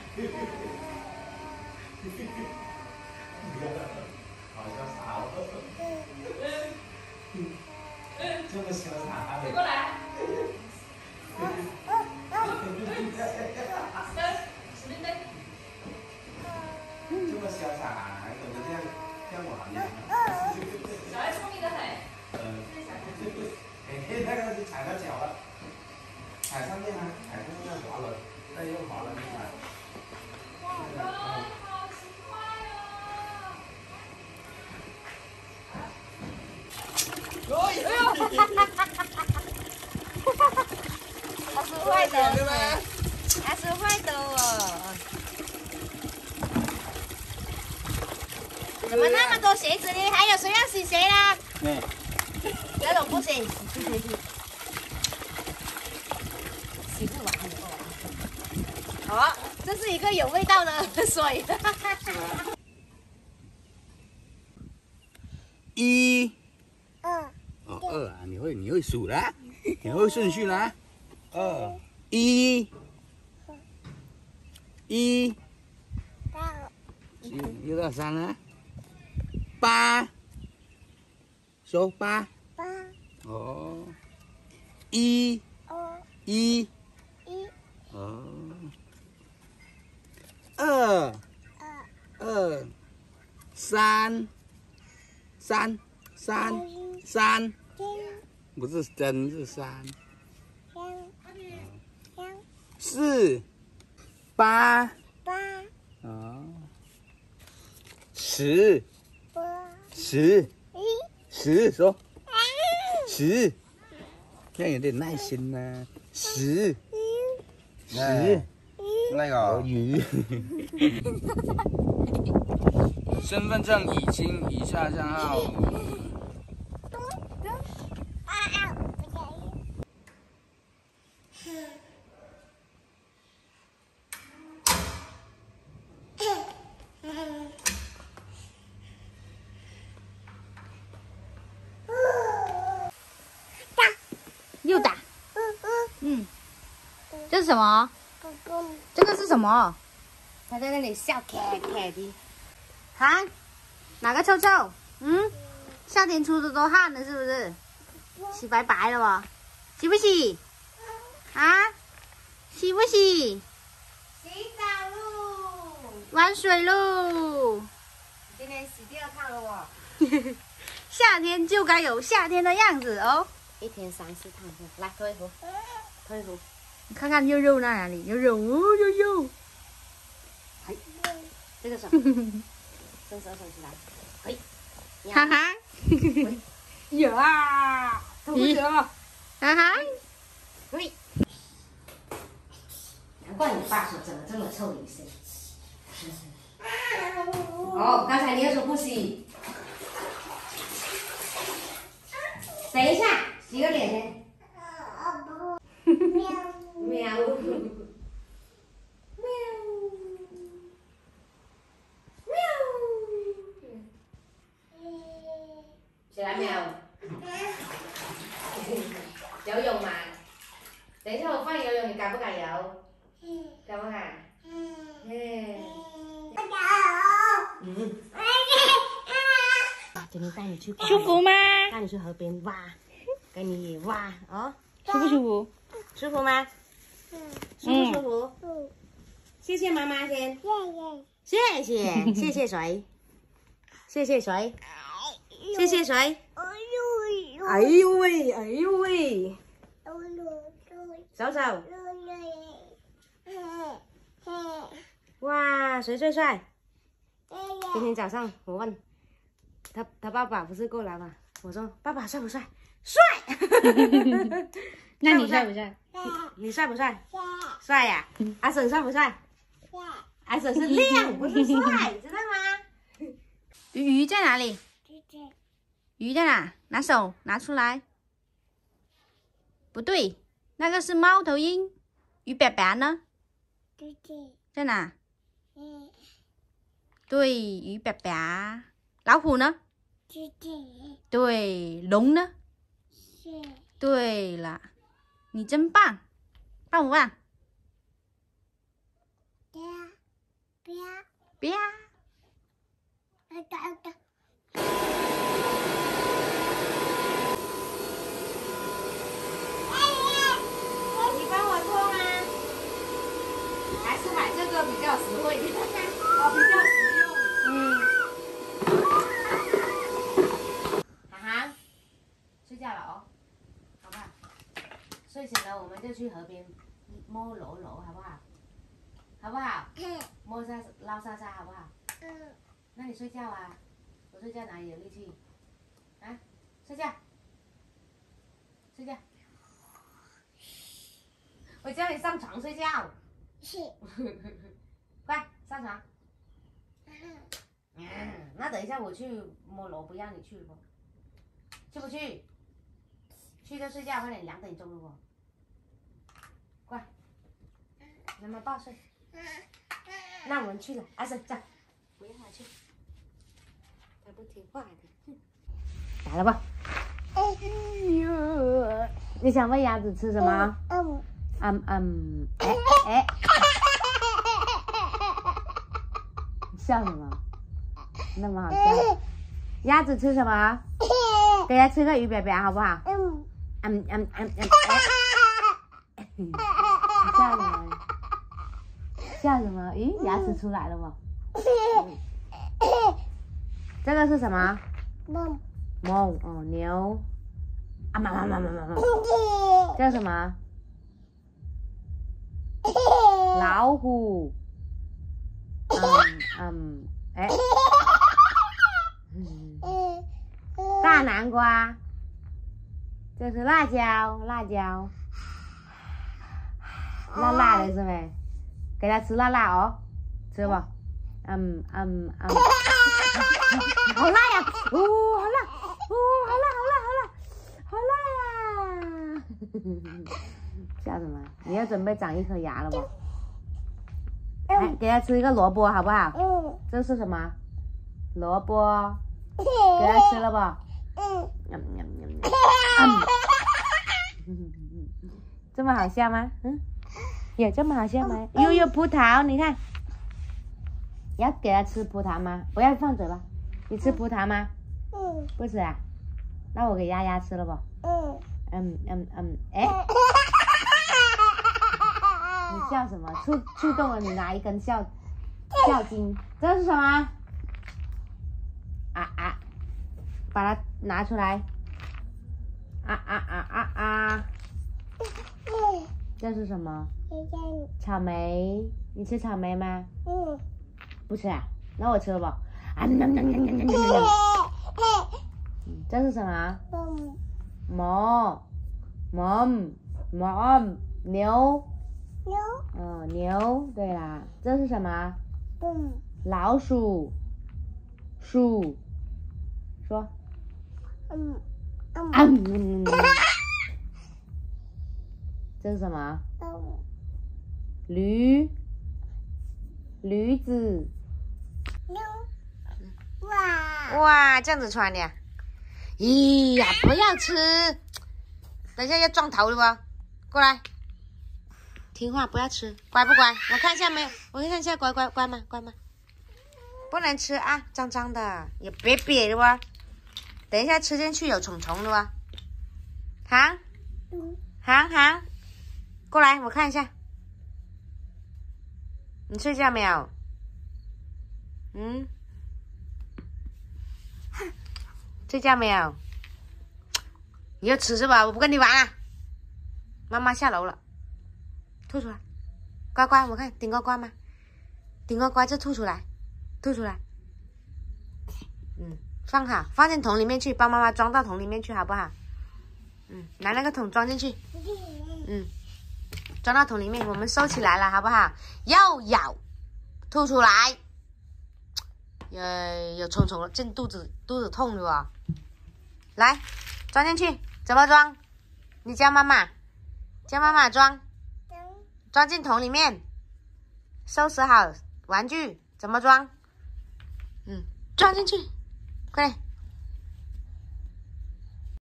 好潇洒哦！这么潇洒， 你过来。 这么潇洒，还懂得这样玩呢？ 小孩聪明的很。 那个是踩到脚了，踩上面啊，踩上面滑轮，那又滑了一下。 好奇怪哦！ 哎呦！他是坏的吗？他是坏的哦。怎么那么多鞋子呢？还有谁要洗鞋啦？这种不行，洗不完的哦。好，这是一个有味道的水。 一，二啊，你会数啦，你会顺序啦，一，又到3了，8，说8，哦，一，哦，二，三，不是真是3，4，8，哦，10，说10，要有点耐心呐，10， 那个鱼。身份证已经以下账号。 又打。这是什么？这个是什么？他在那里笑，开的。汗？哪个臭臭？夏天出的都汗了，是不是？洗白白了吧？洗不洗？啊？洗不洗？洗澡喽！玩水喽！今天洗第2趟了哦。夏天就该有夏天的样子哦。1天3、4趟，来脱衣服，脱衣服。你看看肉肉那哪里？有肉哦，肉。哎，这个手，伸手起来，哎， 哈哈， 呀，脱不着， 哈哈， 喂，难怪你爸说怎么这么臭一身。哦，刚才你又说不洗，等一下，洗个脸先。喵。起来没有？游泳嘛？等一下我放游泳，你敢不敢游？敢不敢？今天带你去舒服吗？ 带你去河边挖，给你挖哦。 舒不舒服？ 舒服吗？舒不舒服？谢谢妈妈先。谢谢谁？谢谢谁？谢谢谁？哎呦喂！走走。哇，谁最帅？今天早上我问他爸爸不是过来吗？我说爸爸帅不帅？帅。 那你帅不帅？ 你帅不帅？帅呀！阿婶帅不帅？阿婶是亮，不是帅，知道吗？ 鱼在哪里？鱼在哪？拿手拿出来。不对，那个是猫头鹰。鱼爸爸呢？在哪？对，鱼爸爸。老虎呢？对，龙呢？对了，你真棒，棒不棒？ 是买这个比较实惠，哦，比较实用。涵涵，睡觉了哦，好不好？睡醒了我们就去河边摸柔柔，好不好？好不好？摸沙捞沙沙，好不好？那你睡觉啊？我睡觉哪里有力气？啊？睡觉。睡觉。我叫你上床睡觉。是。快上床。那等一下我去摸楼，不让你去不？去不去？去就睡觉，快点2点钟了不？快，妈妈抱睡。那我们去了，阿生走，不让他去，他不听话的。来了吧？你想喂鸭子吃什么？哎，笑什么？那么好笑。鸭子吃什么？给它吃个鱼表表好不好？笑什么？笑什么？咦，牙齿出来了吗？这个是什么？猫哦，牛。这是什么？老虎。哎。大南瓜。这是辣椒，辣辣的是没？给它吃辣辣哦，吃不？好辣呀！哦，好辣！哦，好辣呀！笑什么？你要准备长一颗牙了不？来，给它吃一个萝卜好不好？这是什么？萝卜。给它吃了不？这么好笑吗？有这么好笑吗？有葡萄，你看，要给它吃葡萄吗？不要放嘴巴。你吃葡萄吗？不吃啊？那我给丫丫吃了不？哎，你笑什么？触动了你拿一根笑筋，这是什么？把它拿出来。这是什么？草莓，你吃草莓吗？不吃啊？那我吃了不？这是什么？牛。牛，对啦。这是什么？老鼠。鼠。说。这是什么？驴子。哇，这样子穿的呀？咦呀，不要吃！等一下要撞头了不？过来，听话，不要吃，乖不乖？我看一下没有？我看一下，乖吗？不能吃啊，脏脏的，也别瘪的哇！等一下吃进去有虫的哇！好，过来，我看一下，你睡觉没有？睡觉没有？你要吃是吧？我不跟你玩了。妈妈下楼了，吐出来，乖，我看顶乖吗？顶乖就吐出来。放好，放进桶里面去，帮妈妈装到桶里面去，好不好？拿那个桶装进去。装到桶里面，我们收起来了，好不好？要咬，吐出来。有虫了，进肚子痛了吧？来，装进去，怎么装？你教妈妈装进桶里面，收拾好玩具，怎么装？装进去，快点。